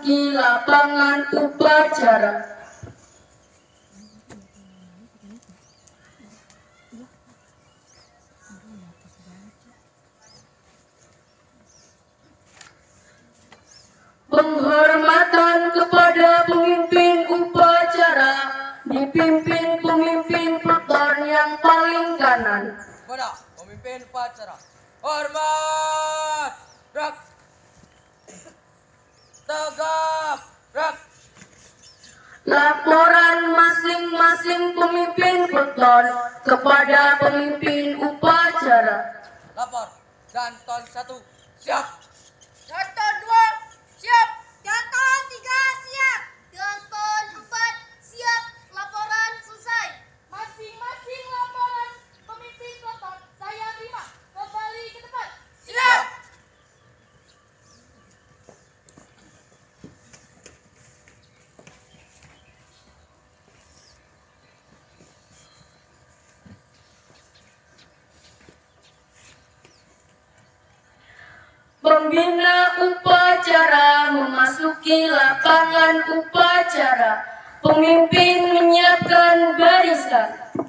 memasuki lapangan upacara. Penghormatan kepada pemimpin upacara dipimpin pemimpin peleton yang paling kanan. Kepada pemimpin upacara, hormat, gerak, tegak, gerak. Laporan masing-masing pemimpin peleton kepada pemimpin upacara. Lapor, Janton 1, siap. Janton 2, siap. Janton 3, siap. Janton 4, siap. Laporan selesai. Masing-masing laporan pemimpin peleton saya terima. Kembali ke tempat. Siap. Pembina upacara memasuki lapangan upacara. Pemimpin menyiapkan barisan.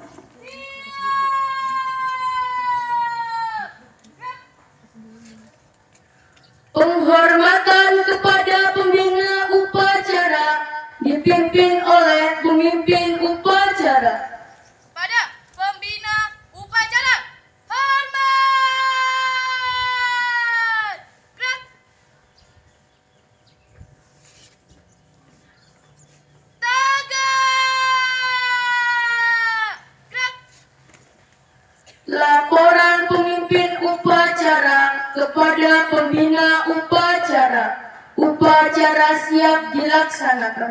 Penghormatan kepada pembina upacara dipimpin oleh pemimpin upacara. Pada pembina upacara, hormat. Gerak. Tegak. Gerak. Laporan pemimpin upacara kepada pembina upacara. Upacara siap dilaksanakan.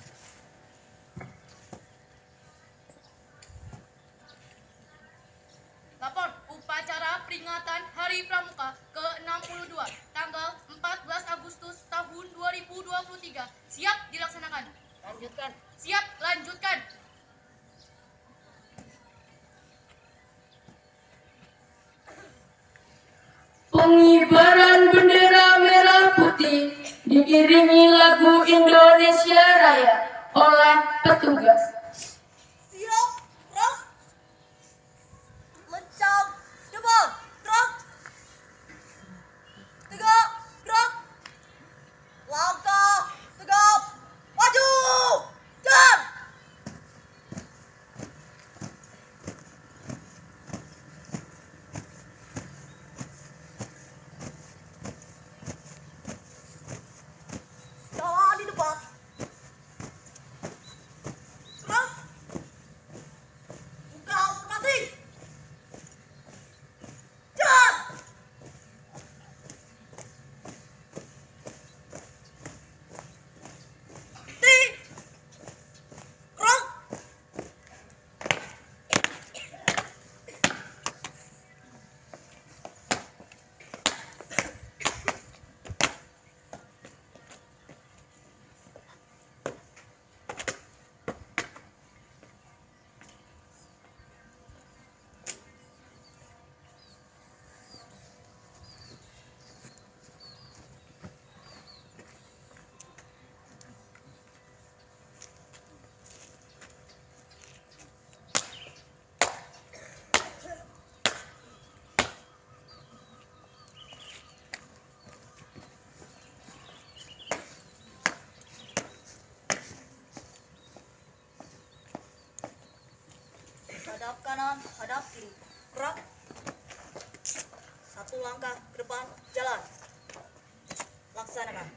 Lapor upacara peringatan Hari Pramuka ke-62 tanggal 14 Agustus tahun 2023 siap dilaksanakan. Lanjutkan. Siap, lanjutkan. Pengibaran bendera merah putih diiringi lagu Indonesia Raya oleh petugas. Siap, gerak. Lencang, depan, gerak. Tegak, gerak. Langkah, tegap, maju, jalan. Jalan di depan. Gerak. Buka formasi. Jalan. Di. Gerak. Hadap kanan, hadap kiri. Gerak. Satu langkah ke depan, jalan. Laksanakan.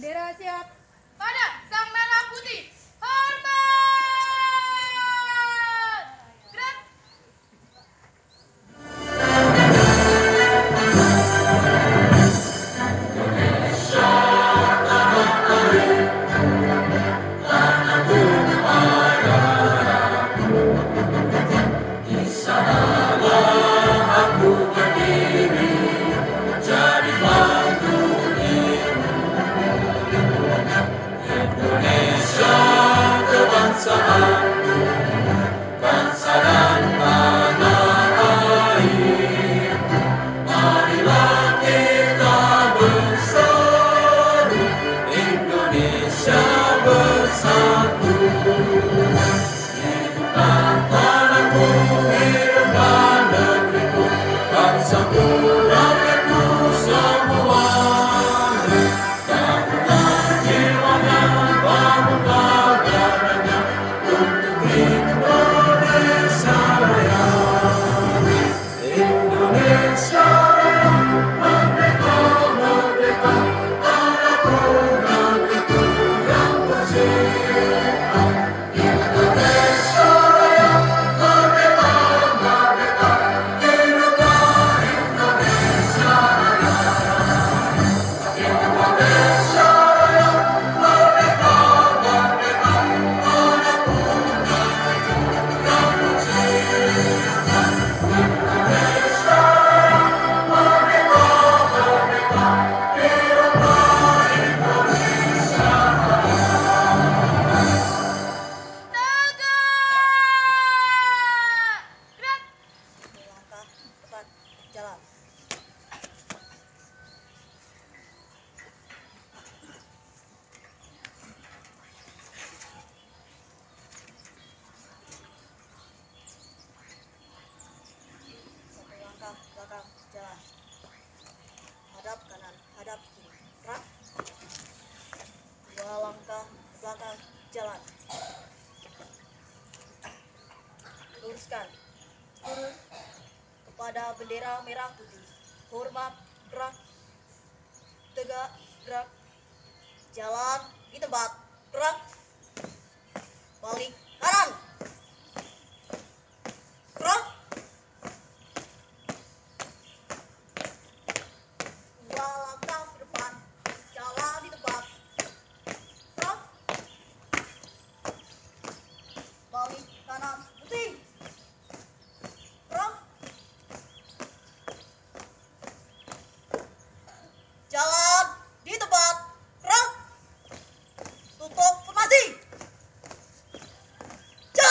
Bendera siap. Pada sang merah putih. Hormat. Gerak. Tegak. Gerak. Langkah tepat jalan. Satu langkah belakang jalan. Hadap kanan, hadap kiri. Gerak. Dua langkah belakang jalan. Luruskan. Turun kepada bendera merah putih. Hormat. Gerak. Tegak. Gerak. Jalan di tempat. Gerak. Balik kanan. Gerak. Dua langkah ke depan. Jalan di tempat. Gerak. Balik kanan. Putih. Gerak. Jalan di tempat. Gerak. Tutup formasi. Jalan.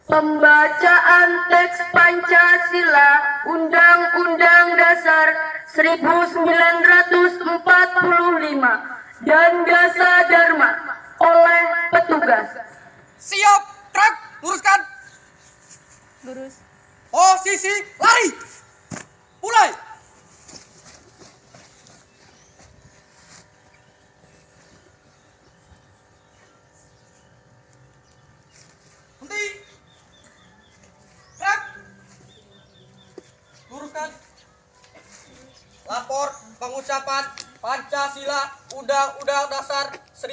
Pembacaan teks Pancasila Undang-Undang Dasar 1945 dan Dasa Dharma oleh petugas. Siap, gerak, luruskan. Lurus. Posisi lari. Mulai. Henti. Gerak. Luruskan. Lapor pengucapan Pancasila Undang-Undang Dasar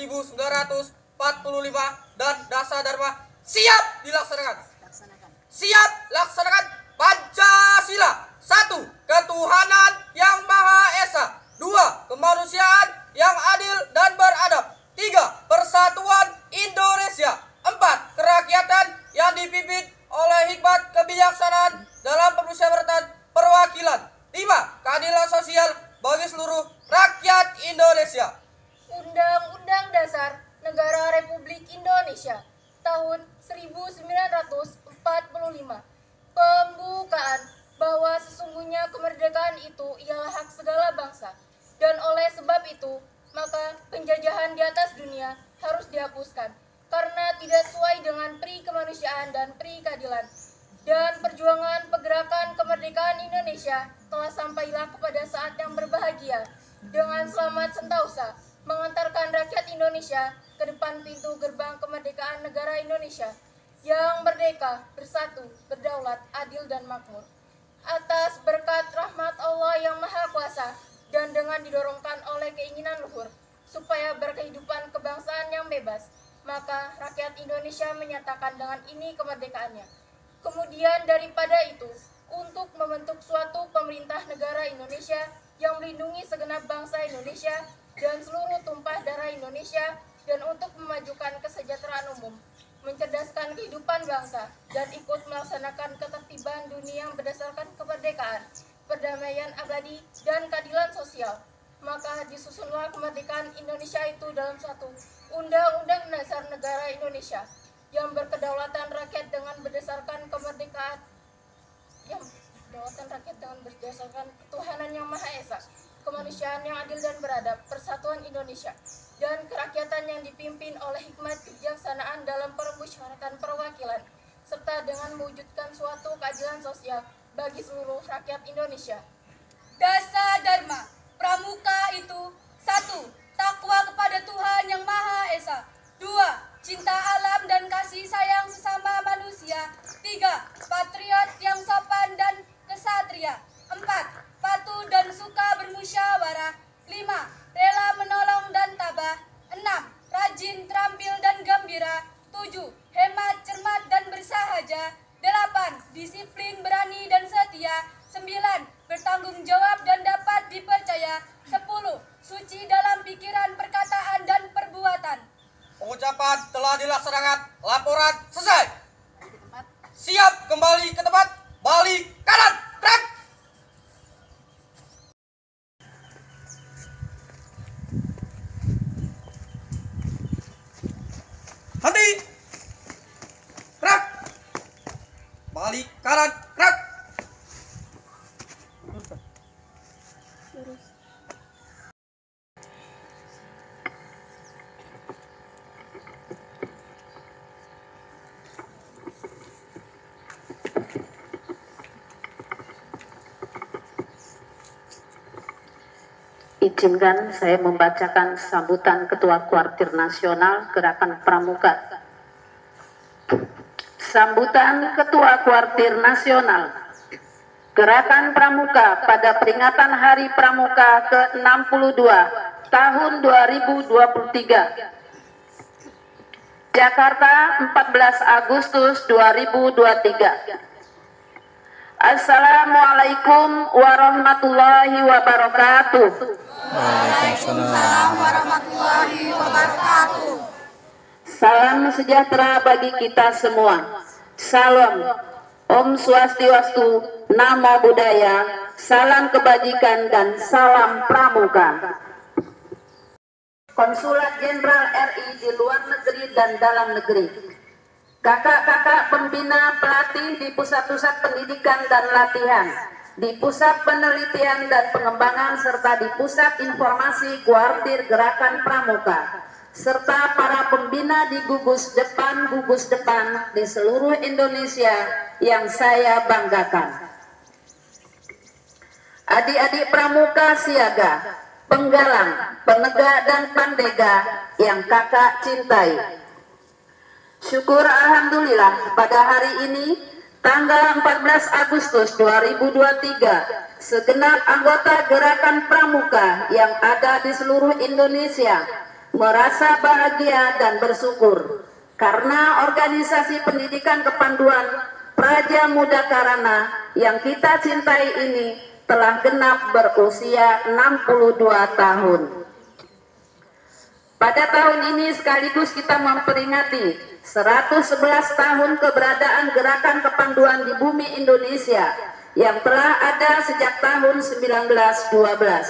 1945 dan Dasa Dharma siap dilaksanakan. Siap laksanakan Pancasila. 1. Ketuhanan yang Maha Esa. 2. Kemanusiaan yang adil dan beradab. 3. Persatuan Indonesia. 4. Kerakyatan yang dipimpin oleh hikmat kebijaksanaan dalam permusyawaratan perwakilan. 5. Keadilan sosial bagi seluruh rakyat Indonesia. Undang-Undang Dasar Negara Republik Indonesia tahun 1945. Pembukaan bahwa sesungguhnya kemerdekaan itu ialah hak segala bangsa, dan oleh sebab itu maka penjajahan di atas dunia harus dihapuskan karena tidak sesuai dengan pri kemanusiaan dan pri keadilan. Dan perjuangan pergerakan kemerdekaan Indonesia telah sampailah kepada saat yang berbahagia dengan selamat sentausa mengantarkan rakyat Indonesia ke depan pintu gerbang kemerdekaan negara Indonesia yang merdeka, bersatu, berdaulat, adil dan makmur. Atas berkat rahmat Allah yang Maha Kuasa dan dengan didorongkan oleh keinginan luhur supaya berkehidupan kebangsaan yang bebas, maka rakyat Indonesia menyatakan dengan ini kemerdekaannya. Kemudian daripada itu, untuk membentuk suatu pemerintah negara Indonesia yang melindungi segenap bangsa Indonesia dan seluruh tumpah darah Indonesia, dan untuk memajukan kesejahteraan umum, mencerdaskan kehidupan bangsa, dan ikut melaksanakan ketertiban dunia yang berdasarkan kemerdekaan, perdamaian abadi, dan keadilan sosial. Maka disusunlah kemerdekaan Indonesia itu dalam suatu Undang-Undang Dasar Negara Indonesia yang berkedaulatan rakyat dengan berdasarkan kemerdekaan, yang kedaulatan rakyat dengan berdasarkan ketuhanan yang Maha Esa, kemanusiaan yang adil dan beradab, persatuan Indonesia, dan kerakyatan yang dipimpin oleh hikmat kebijaksanaan dalam permusyawaratan perwakilan, serta dengan mewujudkan suatu keadilan sosial bagi seluruh rakyat Indonesia. Dasa Dharma Pramuka itu: 1. Takwa kepada Tuhan yang Maha Esa. 2. Cinta alam dan kasih sayang sesama manusia. 3. Patriot yang sopan dan kesatria. 4. Patuh dan suka bermusyawarah. 5. Rela menolong dan tabah. 6. Rajin, terampil dan gembira. 7. Hemat, cermat dan bersahaja. 8. Disiplin, berani dan setia. 9. Bertanggung jawab dan dapat dipercaya. 10. Suci dalam pikiran, perkataan dan perbuatan. Pengucapan telah dilaksanakan. Laporan selesai. Siap kembali ke tempat. Balik kanan. Gerak. Henti. Gerak. Balik kanan. Gerak. Izinkan saya membacakan sambutan Ketua Kuartir Nasional Gerakan Pramuka. Sambutan Ketua Kuartir Nasional Gerakan Pramuka pada peringatan Hari Pramuka ke-62 tahun 2023. Jakarta, 14 Agustus 2023. Assalamualaikum warahmatullahi wabarakatuh. Waalaikumsalam warahmatullahi wabarakatuh. Salam sejahtera bagi kita semua. Salam, Om Swastiastu, Namo Buddhaya, salam kebajikan dan salam pramuka. Konsulat Jenderal RI di luar negeri dan dalam negeri, kakak-kakak pembina pelatih di pusat-pusat pendidikan dan latihan, di pusat penelitian dan pengembangan, serta di pusat informasi kuartir gerakan pramuka, serta para pembina di gugus depan di seluruh Indonesia yang saya banggakan. Adik-adik pramuka siaga, penggalang, penegak dan pandega yang kakak cintai. Syukur alhamdulillah pada hari ini tanggal 14 Agustus 2023 segenap anggota gerakan pramuka yang ada di seluruh Indonesia merasa bahagia dan bersyukur karena organisasi pendidikan kepanduan Praja Muda Karana yang kita cintai ini telah genap berusia 62 tahun. Pada tahun ini sekaligus kita memperingati 111 tahun keberadaan gerakan kepanduan di bumi Indonesia yang telah ada sejak tahun 1912.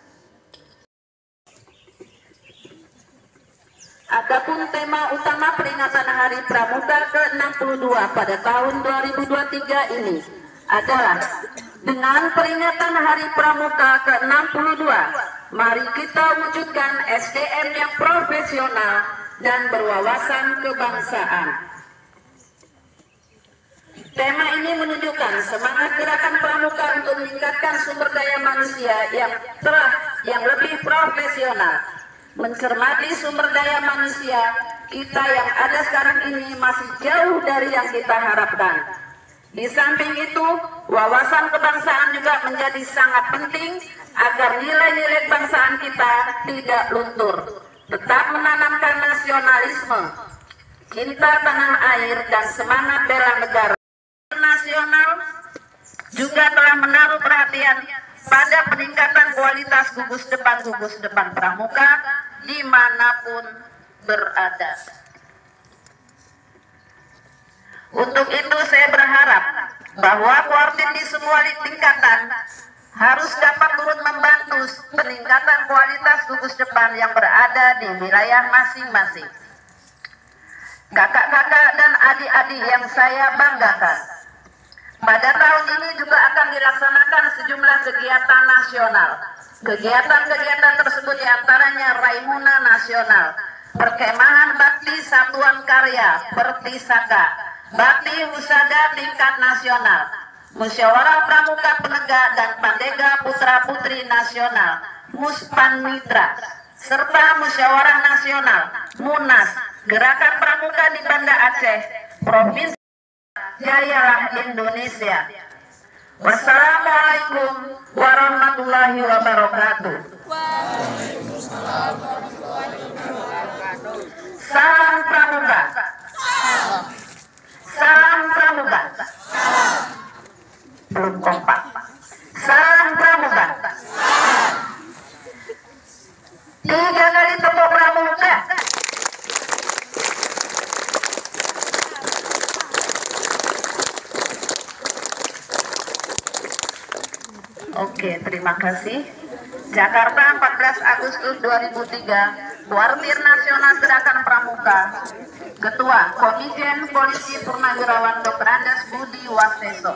Adapun tema utama peringatan Hari Pramuka ke-62 pada tahun 2023 ini adalah dengan peringatan Hari Pramuka ke-62, mari kita wujudkan SDM yang profesional dan berwawasan kebangsaan. Tema ini menunjukkan semangat gerakan pramuka untuk meningkatkan sumber daya manusia yang lebih profesional. Mencermati sumber daya manusia kita yang ada sekarang ini masih jauh dari yang kita harapkan. Di samping itu, wawasan kebangsaan juga menjadi sangat penting agar nilai-nilai kebangsaan kita tidak luntur. Tetap menanamkan nasionalisme, cinta tanah air, dan semangat bela negara. Nasional juga telah menaruh perhatian pada peningkatan kualitas gugus depan pramuka dimanapun berada. Untuk itu saya berharap bahwa kuartir di semua tingkatan harus dapat turut membantu peningkatan kualitas gugus depan yang berada di wilayah masing-masing. Kakak-kakak dan adik-adik yang saya banggakan, pada tahun ini juga akan dilaksanakan sejumlah kegiatan nasional. Kegiatan-kegiatan tersebut diantaranya Raimuna Nasional, Perkemahan Bakti Satuan Karya Pertisaka, Bakti Husada tingkat nasional, Musyawarah Pramuka Penegak dan Pandega Putra Putri Nasional, Muspan Mitra, serta Musyawarah Nasional, Munas, Gerakan Pramuka di Banda Aceh, Provinsi Jayalah Indonesia. Wassalamualaikum warahmatullahi wabarakatuh. Salam Pramuka. Salam Pramuka. Belum kompak. Salam Pramuka. 3 kali tepuk pramuka. Oke, terima kasih. Jakarta 14 Agustus 2003, Kuartir Nasional Gerakan Pramuka. Ketua Komisen Polisi Purnawirawan Dr. Andes Budi Waseso.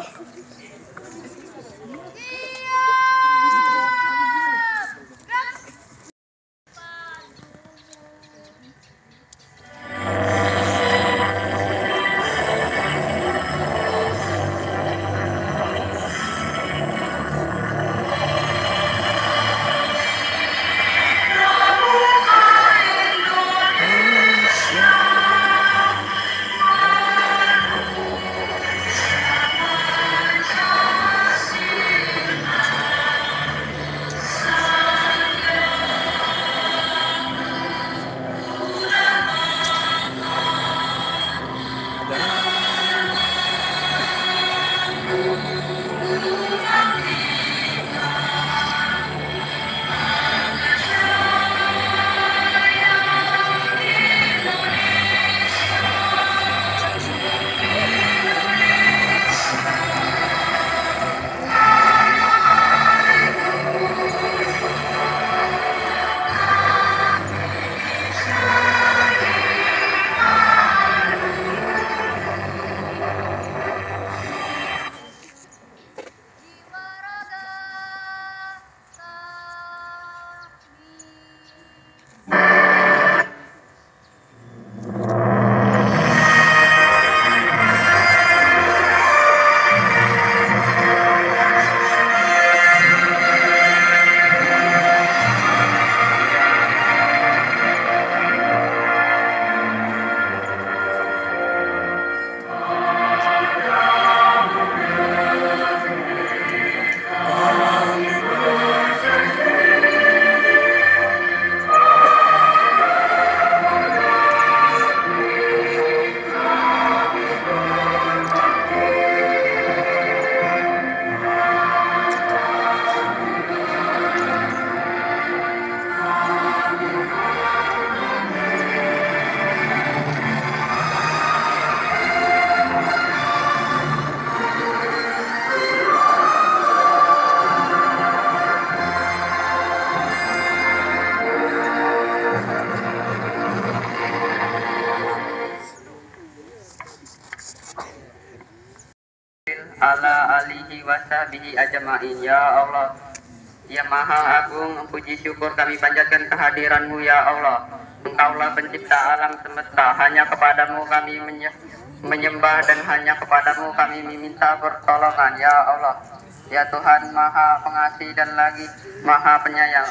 sahbihi ajma'in. Ya Allah, ya Maha Agung, puji syukur kami panjatkan kehadiran-Mu ya Allah. Engkaulah pencipta alam semesta, hanya kepadamu kami menyembah dan hanya kepadamu kami meminta pertolongan ya Allah. Ya Tuhan Maha Pengasih dan lagi Maha Penyayang,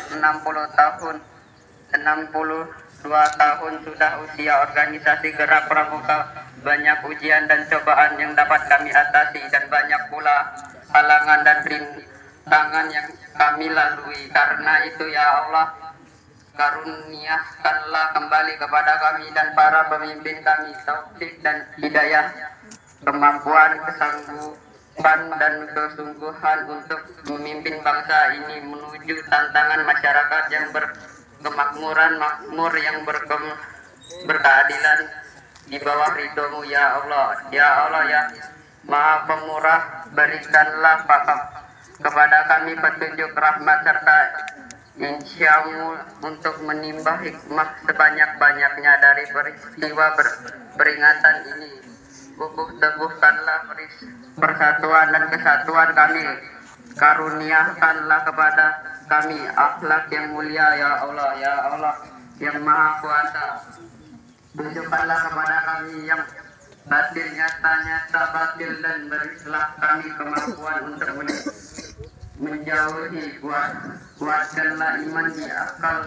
62 tahun sudah usia organisasi Gerak Pramuka. Banyak ujian dan cobaan yang dapat kami atasi dan banyak pula halangan dan rintangan yang kami lalui. Karena itu ya Allah, karuniakanlah kembali kepada kami dan para pemimpin kami taufik dan hidayah, kemampuan, kesanggupan dan kesungguhan untuk memimpin bangsa ini menuju tantangan masyarakat yang berkemakmuran, makmur, yang berkeadilan di bawah ridho-Mu ya Allah. Ya Allah ya Maha Pemurah, berikanlah kepada kami petunjuk, rahmat serta insya-Mu untuk menimba hikmah sebanyak-banyaknya dari peristiwa peringatan ini. Kukuh teguhkanlah persatuan dan kesatuan kami. Karuniakanlah kepada kami akhlak yang mulia ya Allah. Ya Allah yang Maha Kuasa, tunjukkanlah kepada kami yang batil nyata batil dan berilah kami kemampuan untuk menjauhi. Kuatkanlah iman di akal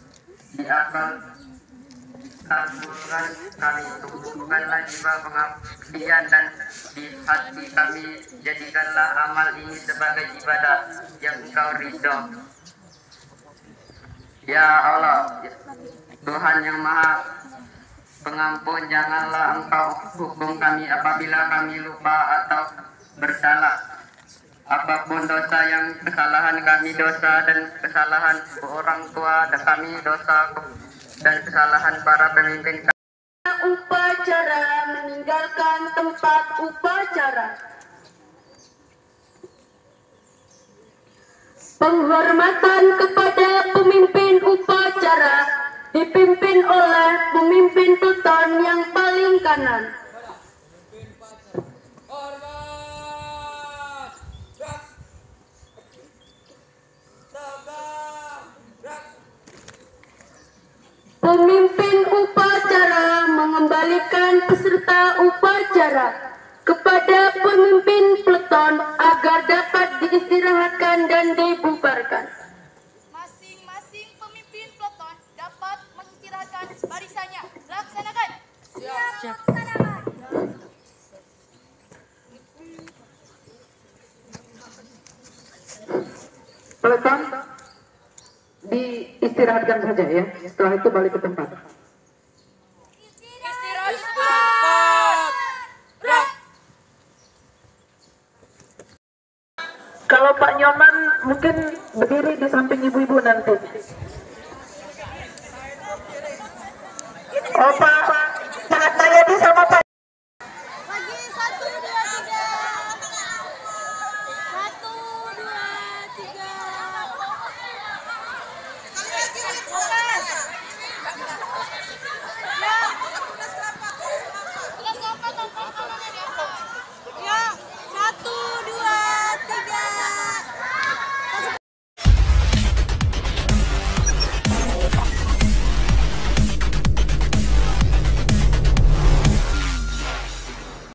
kabulkan kami, tumbuhkanlah jiwa pengabdian dan di hati kami jadikanlah amal ini sebagai ibadah yang Engkau ridho. Ya Allah, Tuhan yang Maha Pengampun, janganlah Engkau hukum kami apabila kami lupa atau bersalah. Apapun dosa yang kesalahan kami, dosa dan kesalahan orang tua dan kami, dosa dan kesalahan para pemimpin kami. Upacara, meninggalkan tempat upacara. Penghormatan kepada pemimpin upacara dipimpin oleh pemimpin peleton yang paling kanan. Pemimpin upacara mengembalikan peserta upacara kepada pemimpin peleton agar dapat diistirahatkan dan dibubarkan. Masing-masing pemimpin peleton dapat mengistirahatkan barisannya. Laksanakan. Siap. Laksanakan. Peleton diistirahatkan saja ya. Setelah itu balik ke tempat. Kalau Pak Nyoman mungkin berdiri di samping ibu-ibu nanti. Oh Pak